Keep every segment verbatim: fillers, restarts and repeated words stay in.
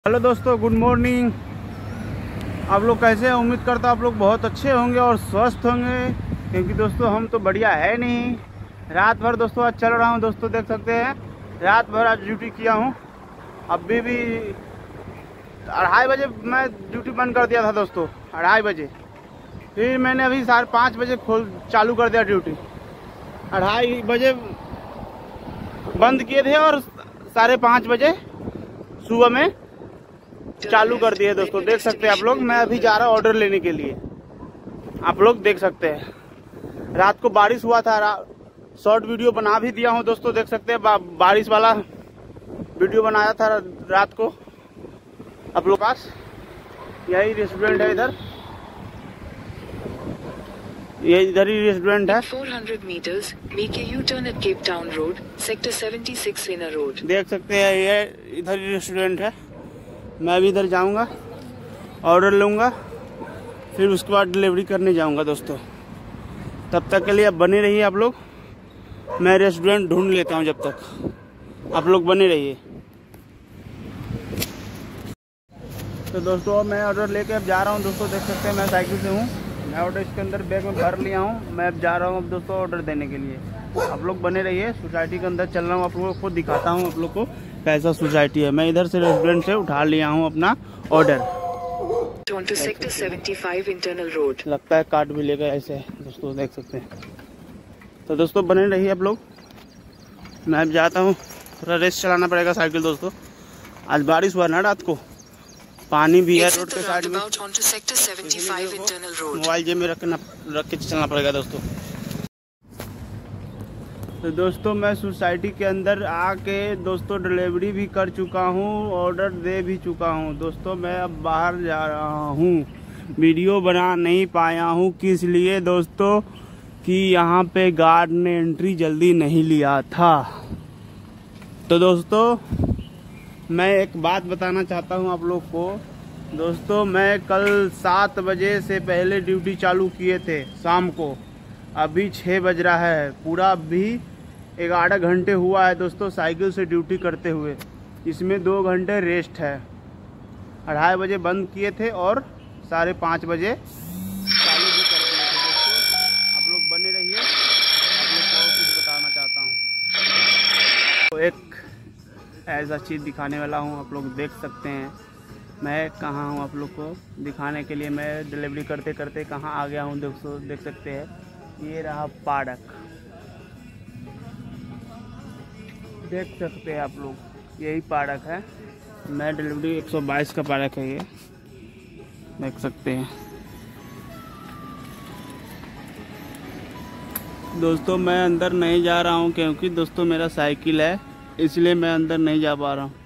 Hello दोस्तों, good morning. आप लोग कैसे हैं? उम्मीद करता हूँ आप लोग बहुत अच्छे होंगे और स्वस्थ होंगे, क्योंकि दोस्तों हम तो बढ़िया है नहीं। रात भर दोस्तों आज चल रहा हूँ। दोस्तों देख सकते हैं रात भर आज ड्यूटी किया हूँ। अभी भी अढ़ाई बजे मैं ड्यूटी बंद कर दिया था दोस्तों, अढ़ाई बजे। फिर मैंने अभी साढ़े पाँच बजे खोल चालू कर दिया ड्यूटी। अढ़ाई बजे बंद किए थे और साढ़े पाँच बजे सुबह में चालू कर दिए दोस्तों। देख सकते हैं आप लोग, मैं अभी जा रहा हूँ ऑर्डर लेने के लिए। आप लोग देख सकते हैं रात को बारिश हुआ था, शॉर्ट वीडियो बना भी दिया हूँ दोस्तों। देख सकते हैं बा, बारिश वाला वीडियो बनाया था रात को आप लोग पास। यही रेस्टोरेंट है, इधर ये इधर ही रेस्टोरेंट है। four hundred meters, make a U-turn at Cape Town Road, Sector seventy-six Sena Road। देख सकते हैं ये इधर ही रेस्टोरेंट है। मैं भी इधर जाऊंगा, ऑर्डर लूँगा, फिर उसके बाद डिलीवरी करने जाऊंगा दोस्तों। तब तक के लिए अब बने रहिए आप लोग। मैं रेस्टोरेंट ढूंढ लेता हूं, जब तक आप लोग बने रहिए। तो दोस्तों मैं ऑर्डर लेके अब जा रहा हूं दोस्तों। देख सकते हैं मैं साइकिल से हूं। मैं ऑर्डर इसके अंदर बैग में भर लिया हूं। मैं अब जा रहा हूं अब दोस्तों ऑर्डर देने के लिए। आप लोग बने रहिए। सोसाइटी के अंदर चल रहा हूँ, आप लोगों को दिखाता हूँ आप लोग को कैसा सोसाइटी है। मैं इधर से रेस्टोरेंट से उठा लिया हूँ अपना order. Sector seventy-five internal road. लगता है कार्ड भी लेगा ऐसे दोस्तों, देख सकते हैं। तो दोस्तों बने रहिए आप लोग। मैं अब जाता हूँ, थोड़ा रेस्ट चलाना पड़ेगा साइकिल दोस्तों। आज बारिश हुआ ना रात को, पानी भी है रोड के साइड में। मोबाइल जेब में रख रख के चलना पड़ेगा दोस्तों। तो दोस्तों मैं सोसाइटी के अंदर आके दोस्तों डिलीवरी भी कर चुका हूँ, ऑर्डर दे भी चुका हूँ दोस्तों। मैं अब बाहर जा रहा हूँ, वीडियो बना नहीं पाया हूँ। किस लिए दोस्तों कि यहाँ पे गार्ड ने एंट्री जल्दी नहीं लिया था। तो दोस्तों मैं एक बात बताना चाहता हूँ आप लोग को दोस्तों। मैं कल सात बजे से पहले ड्यूटी चालू किए थे शाम को। अभी छः बज रहा है, पूरा अभी ग्यारह घंटे हुआ है दोस्तों साइकिल से ड्यूटी करते हुए। इसमें दो घंटे रेस्ट है। अढ़ाई बजे बंद किए थे और साढ़े पाँच बजे चालू भी कर दिए थे दोस्तों। आप लोग बने रहिए, आप लोग को कुछ बताना चाहता हूँ। तो एक ऐसा चीज़ दिखाने वाला हूँ, आप लोग देख सकते हैं मैं कहाँ हूँ। आप लोग को दिखाने के लिए मैं डिलीवरी करते करते कहाँ आ गया हूँ दोस्तों। देख सकते हैं ये रहा पार्क, देख सकते हैं आप लोग, यही पार्क है। मैं डिलीवरी एक सौ बाईस का पार्क है ये, देख सकते हैं दोस्तों। मैं अंदर नहीं जा रहा हूँ क्योंकि दोस्तों मेरा साइकिल है, इसलिए मैं अंदर नहीं जा पा रहा हूँ।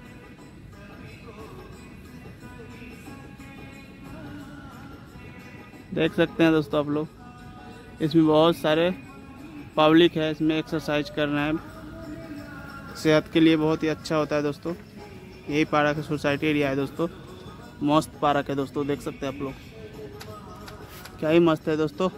देख सकते हैं दोस्तों आप लोग, इसमें बहुत सारे पब्लिक है। इसमें एक्सरसाइज कर रहे हैं, सेहत के लिए बहुत ही अच्छा होता है दोस्तों। यही पार्क है, सोसाइटी एरिया है दोस्तों। मस्त पार्क है दोस्तों, देख सकते हैं आप लोग, क्या ही मस्त है दोस्तों।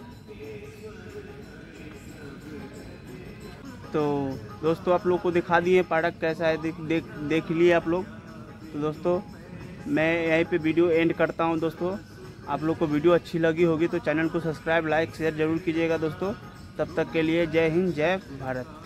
तो दोस्तों आप लोग को दिखा दिए पार्क कैसा है, देख देख देख लिए आप लोग। तो दोस्तों मैं यहीं पे वीडियो एंड करता हूं दोस्तों। आप लोग को वीडियो अच्छी लगी होगी तो चैनल को सब्सक्राइब, लाइक, शेयर जरूर कीजिएगा दोस्तों। तब तक के लिए जय हिंद, जय भारत।